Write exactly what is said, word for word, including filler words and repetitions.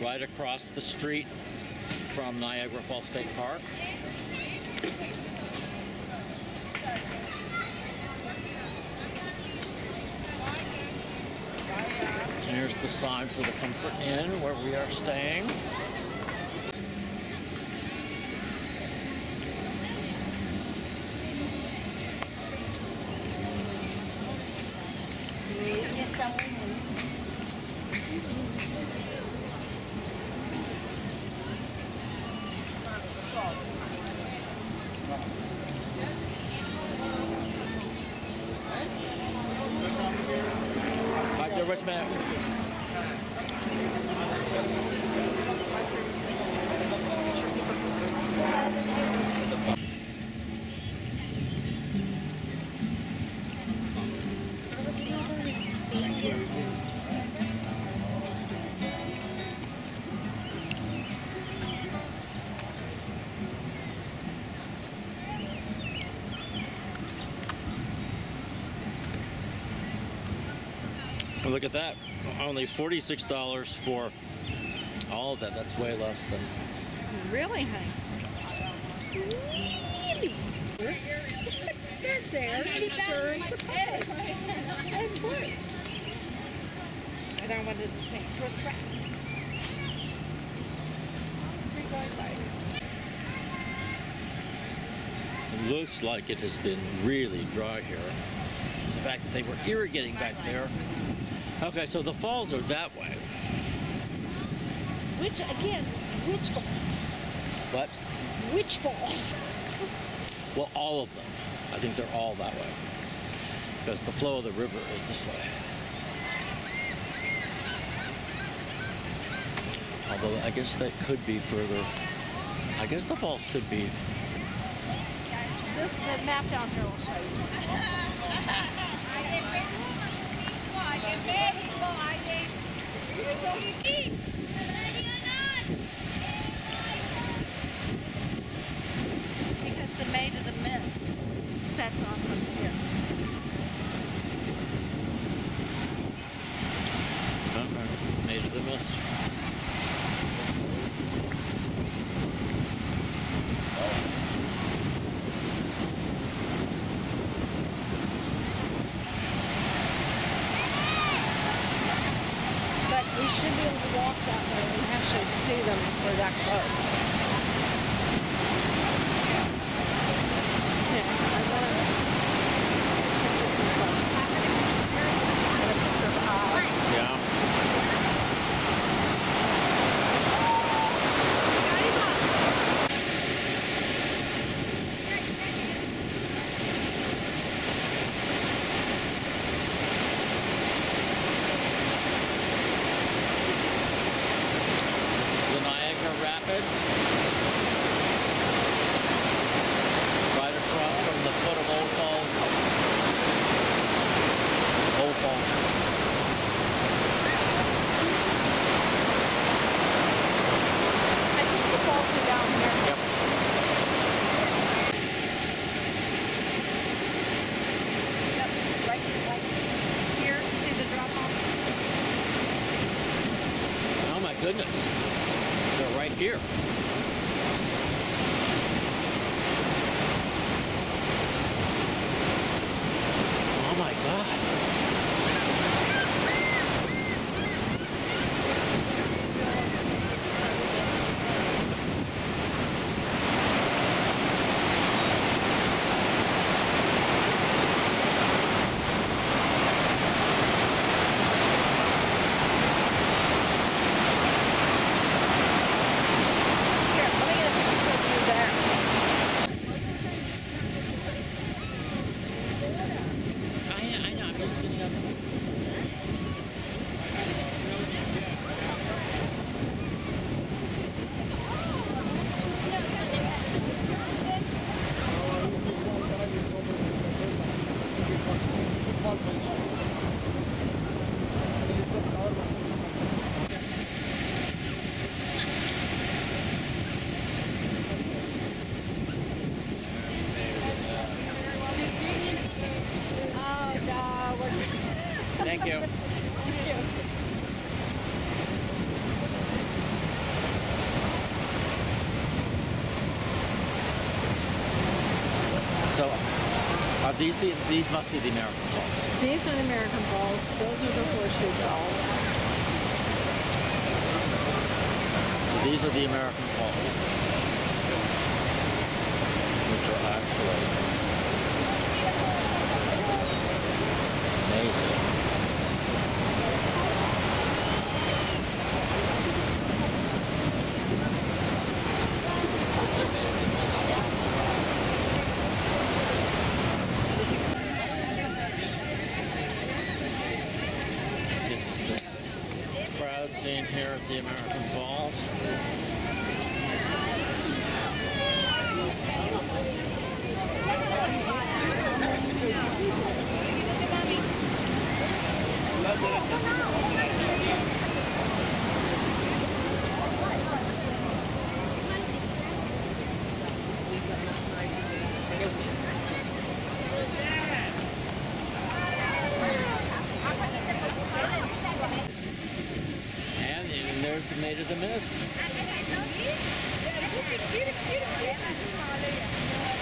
right across the street from Niagara Falls State Park. Here's the sign for the Comfort Inn where we are staying. Right there, Rich Man. Well, look at that. Only forty-six dollars for all of that. That's way less than... Really, honey? Really? They're there to serve the public. Of course. I don't want to do the same. First try. It looks like it has been really dry here. The fact that they were irrigating back there. Okay, so the falls are that way. Which, again, which falls? What? Which falls? Well, all of them. I think they're all that way. Because the flow of the river is this way. Although I guess that could be further. I guess the falls could be. This, the map down here will show you. Because the Maid of the Mist sets on from here. Okay. Maid of the Mist. But we should be able to walk that way and actually see them if we're that close. Yeah, I gotta put this in some. I got a picture of Oz. Yeah. Rapids, right across from the foot of Old Falls. Old Falls. I think the falls are down here. Yep. Yep, right, right here. See the drop off? Oh my goodness. They're right here. Oh my God. Here, Are these the, these must be the American Falls. These are the American Falls. Those are the Horseshoe Falls. So these are the American Falls, which are actually amazing. This is this crowd scene here at the American Falls. And, and there's the Maid of the Mist.